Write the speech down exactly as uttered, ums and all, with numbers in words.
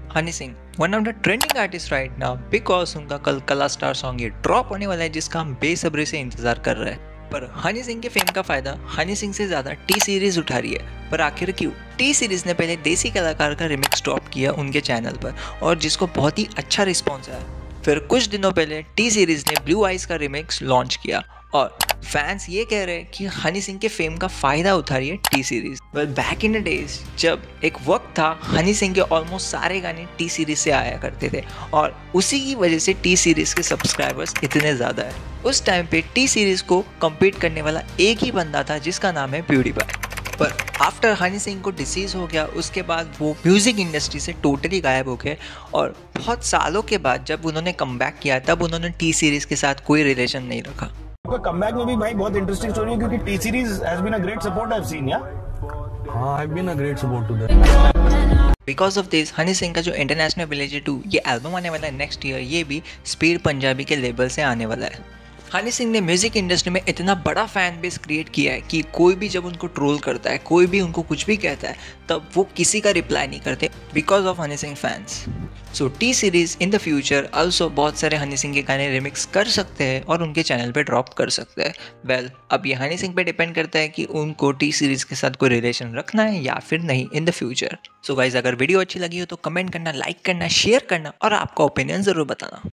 Honey Singh one of the trending artist right now because उनका कल कला स्टार सॉन्ग ये ड्रॉप होने वाला है जिसका हम बेसब्री से इंतजार कर रहे हैं। पर हनी सिंह के फेम का फायदा हनी सिंह से ज्यादा टी सीरीज उठा रही है। पर आखिर क्यों? टी सीरीज ने पहले देसी कलाकार का रिमिक्स ड्रॉप किया उनके चैनल पर और जिसको बहुत ही अच्छा रिस्पॉन्स आया। फिर कुछ दिनों पहले टी सीरीज ने ब्लू आइज का रिमिक्स लॉन्च किया और फैंस ये कह रहे हैं कि हनी सिंह के फेम का फायदा उठा रही है T series. Well back in the days जब एक वक्त था हनी सिंह के ऑलमोस्ट सारे गाने टी सीरीज से आया करते थे और उसी की वजह से टी सीरीज के सब्सक्राइबर्स इतने ज़्यादा है। उस टाइम पे टी सीरीज को कम्पीट करने वाला एक ही बंदा था जिसका नाम है प्यूडीफाई। पर आफ्टर हनी सिंह को डिसीज हो गया उसके बाद वो म्यूज़िक इंडस्ट्री से टोटली गायब हो गए और बहुत सालों के बाद जब उन्होंने कम बैक किया तब उन्होंने टी सीरीज के साथ कोई रिलेशन नहीं रखा। कमबैक में भी भाई बहुत इंटरेस्टिंग स्टोरी है क्योंकि T series has been a great support I have seen या हाँ I have been a great support to them. Because of this Honey Singh का जो इंटरनेशनल विलेज टू ये एल्बम आने वाला है नेक्स्ट ईयर, ये भी स्पीड पंजाबी के लेबल से आने वाला है। हनी सिंह ने म्यूजिक इंडस्ट्री में इतना बड़ा फैन बेस क्रिएट किया है कि कोई भी जब उनको ट्रोल करता है, कोई भी उनको कुछ भी कहता है, तब वो किसी का रिप्लाई नहीं करते because of Honey Singh fans. So T series in the future also बहुत सारे हनी सिंह के गाने रिमिक्स कर सकते हैं और उनके चैनल पे ड्रॉप कर सकते हैं। वेल well, अब ये हनी सिंह पे डिपेंड करता है कि उनको टी सीरीज के साथ कोई रिलेशन रखना है या फिर नहीं in the future. So guys अगर वीडियो अच्छी लगी हो तो कमेंट करना, लाइक करना, शेयर करना और आपका ओपिनियन ज़रूर बताना।